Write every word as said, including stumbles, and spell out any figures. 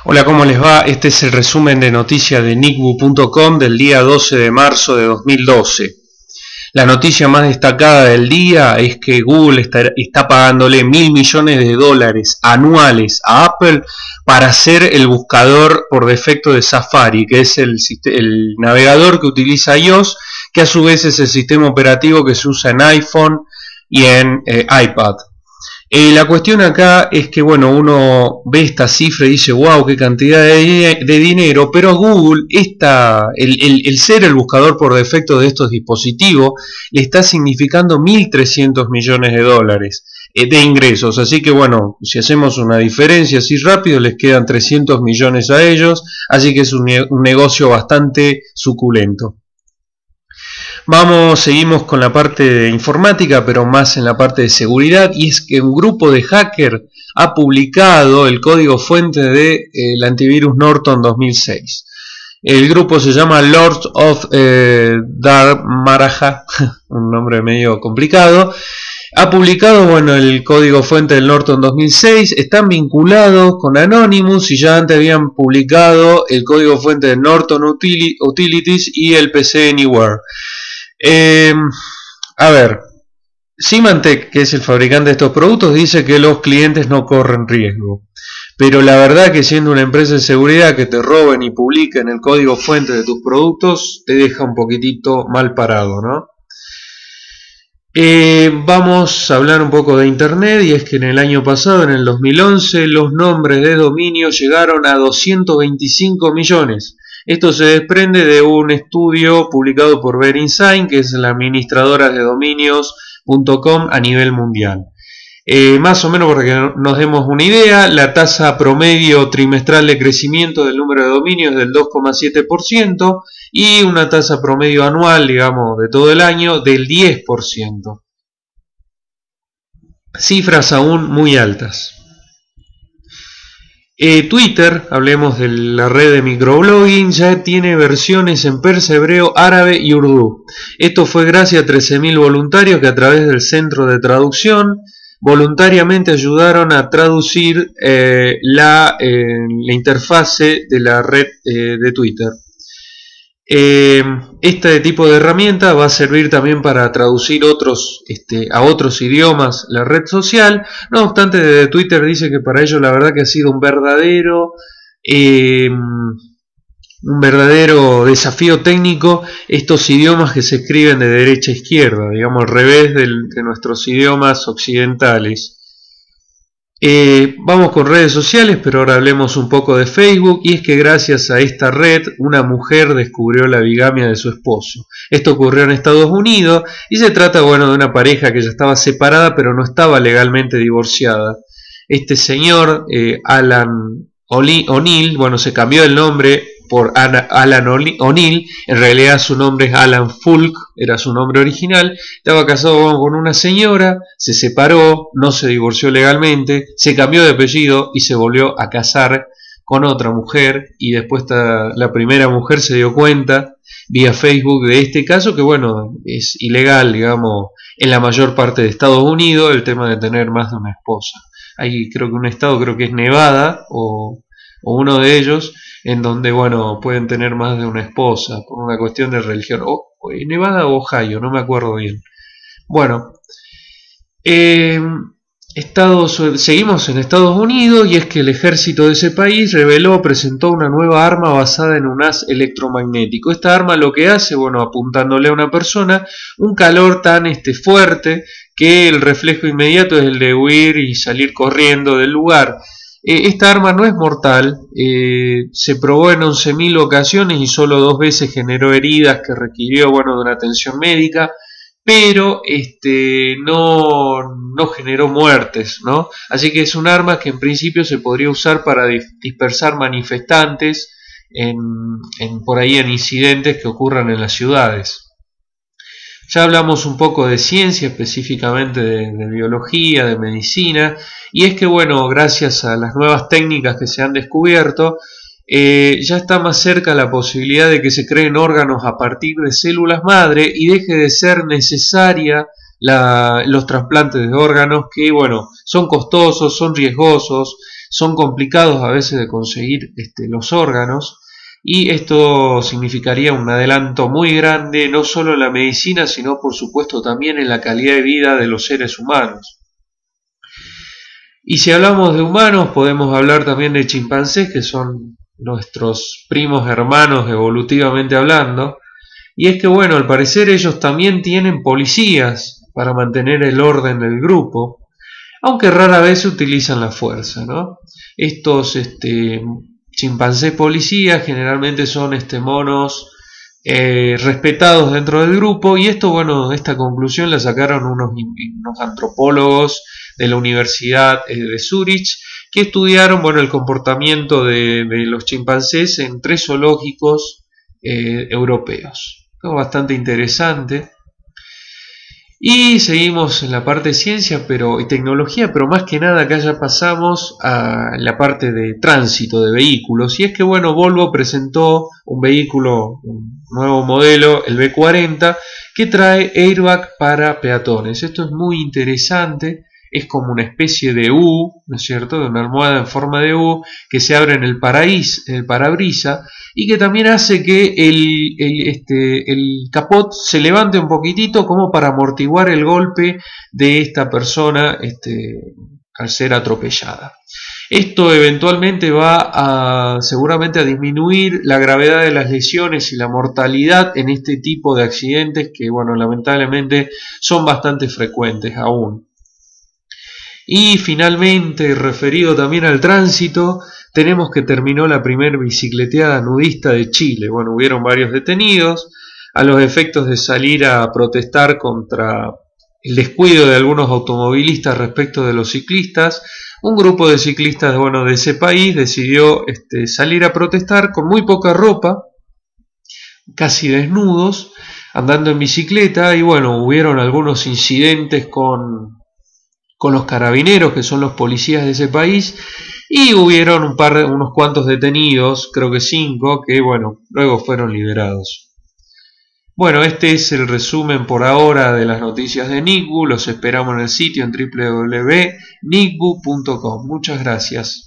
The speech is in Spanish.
Hola, ¿cómo les va? Este es el resumen de noticias de nicbu punto com del día doce de marzo de dos mil doce. La noticia más destacada del día es que Google está, está pagándole mil millones de dólares anuales a Apple para ser el buscador por defecto de Safari, que es el, el navegador que utiliza iOS, que a su vez es el sistema operativo que se usa en iPhone y en eh, iPad. Eh, la cuestión acá es que, bueno, uno ve esta cifra y dice, wow, qué cantidad de, de dinero, pero a Google, esta, el, el, el ser el buscador por defecto de estos dispositivos, le está significando mil trescientos millones de dólares eh, de ingresos. Así que, bueno, si hacemos una diferencia así rápido, les quedan trescientos millones a ellos, así que es un, un negocio bastante suculento. Vamos, seguimos con la parte de informática, pero más en la parte de seguridad, y es que un grupo de hackers ha publicado el código fuente del de, eh, antivirus Norton dos mil seis. El grupo se llama Lords of eh, Dark-Maraja, un nombre medio complicado. Ha publicado, bueno, el código fuente del Norton dos mil seis, están vinculados con Anonymous y ya antes habían publicado el código fuente de Norton Utilities y el P C Anywhere. Eh, a ver, Symantec, que es el fabricante de estos productos, dice que los clientes no corren riesgo, pero la verdad que siendo una empresa de seguridad que te roben y publiquen el código fuente de tus productos te deja un poquitito mal parado, ¿no? Eh, vamos a hablar un poco de internet, y es que en el año pasado, en el dos mil once, los nombres de dominio llegaron a doscientos veinticinco millones. Esto se desprende de un estudio publicado por VeriSign, que es la administradora de dominios punto com a nivel mundial. Eh, más o menos, para que nos demos una idea, la tasa promedio trimestral de crecimiento del número de dominios es del dos coma siete por ciento y una tasa promedio anual, digamos, de todo el año del diez por ciento. Cifras aún muy altas. Eh, Twitter, hablemos de la red de microblogging, ya tiene versiones en persa, hebreo, árabe y urdu. Esto fue gracias a trece mil voluntarios que a través del centro de traducción voluntariamente ayudaron a traducir eh, la, eh, la interfase de la red eh, de Twitter. Eh, este tipo de herramienta va a servir también para traducir otros, este, a otros idiomas la red social. No obstante, desde Twitter dice que para ello la verdad que ha sido un verdadero eh, un verdadero desafío técnico estos idiomas que se escriben de derecha a izquierda, digamos al revés del, de nuestros idiomas occidentales. Eh, vamos con redes sociales, pero ahora hablemos un poco de Facebook, y es que gracias a esta red una mujer descubrió la bigamia de su esposo. Esto ocurrió en Estados Unidos y se trata, bueno, de una pareja que ya estaba separada pero no estaba legalmente divorciada. Este señor, eh, Alan O'Neill, bueno, se cambió el nombre por Alan O'Neill, en realidad su nombre es Alan Fulk, era su nombre original. Estaba casado con una señora, se separó, no se divorció legalmente, se cambió de apellido y se volvió a casar con otra mujer, y después esta, la primera mujer se dio cuenta vía Facebook de este caso, que bueno, es ilegal, digamos, en la mayor parte de Estados Unidos el tema de tener más de una esposa. Hay, creo que un estado, creo que es Nevada o, o uno de ellos, en donde, bueno, pueden tener más de una esposa por una cuestión de religión. O, o Nevada o Ohio, no me acuerdo bien. Bueno, eh, Estados, seguimos en Estados Unidos, y es que el ejército de ese país reveló, presentó una nueva arma basada en un haz electromagnético. Esta arma lo que hace, bueno, apuntándole a una persona, un calor tan este, fuerte que el reflejo inmediato es el de huir y salir corriendo del lugar. Esta arma no es mortal, eh, se probó en once mil ocasiones y solo dos veces generó heridas que requirió, bueno, de una atención médica, pero este, no, no generó muertes, ¿no? Así que es un arma que en principio se podría usar para dispersar manifestantes en, en, por ahí en incidentes que ocurran en las ciudades. Ya hablamos un poco de ciencia, específicamente de, de biología, de medicina, y es que, bueno, gracias a las nuevas técnicas que se han descubierto, eh, ya está más cerca la posibilidad de que se creen órganos a partir de células madre y deje de ser necesaria la, los trasplantes de órganos que, bueno, son costosos, son riesgosos, son complicados a veces de conseguir este, los órganos, y esto significaría un adelanto muy grande, no solo en la medicina, sino por supuesto también en la calidad de vida de los seres humanos. Y si hablamos de humanos, podemos hablar también de chimpancés, que son nuestros primos hermanos evolutivamente hablando. Y es que, bueno, al parecer ellos también tienen policías para mantener el orden del grupo, aunque rara vez utilizan la fuerza, ¿no? Estos este, chimpancés policías generalmente son este, monos eh, respetados dentro del grupo, y esto, bueno, esta conclusión la sacaron unos, unos antropólogos de la Universidad eh, de Zúrich, que estudiaron, bueno, el comportamiento de, de los chimpancés en tres zoológicos eh, europeos. Bastante interesante. Y seguimos en la parte de ciencia pero, y tecnología, pero más que nada acá ya pasamos a la parte de tránsito de vehículos. Y es que, bueno, Volvo presentó un vehículo, un nuevo modelo, el B cuarenta, que trae airbag para peatones. Esto es muy interesante. Es como una especie de U, ¿no es cierto?, de una almohada en forma de U que se abre en el, paraís, en el parabrisa, y que también hace que el, el, este, el capot se levante un poquitito como para amortiguar el golpe de esta persona este, al ser atropellada. Esto eventualmente va a seguramente a disminuir la gravedad de las lesiones y la mortalidad en este tipo de accidentes que, bueno, lamentablemente son bastante frecuentes aún. Y finalmente, referido también al tránsito, tenemos que terminó la primera bicicleteada nudista de Chile. Bueno, hubieron varios detenidos a los efectos de salir a protestar contra el descuido de algunos automovilistas respecto de los ciclistas. Un grupo de ciclistas, bueno, de ese país decidió este, salir a protestar con muy poca ropa, casi desnudos, andando en bicicleta, y bueno, hubieron algunos incidentes con... con los carabineros, que son los policías de ese país, y hubieron un par, unos cuantos detenidos, creo que cinco, que bueno, luego fueron liberados. Bueno, este es el resumen por ahora de las noticias de N I C B U. Los esperamos en el sitio en w w w punto n i c b u punto com. Muchas gracias.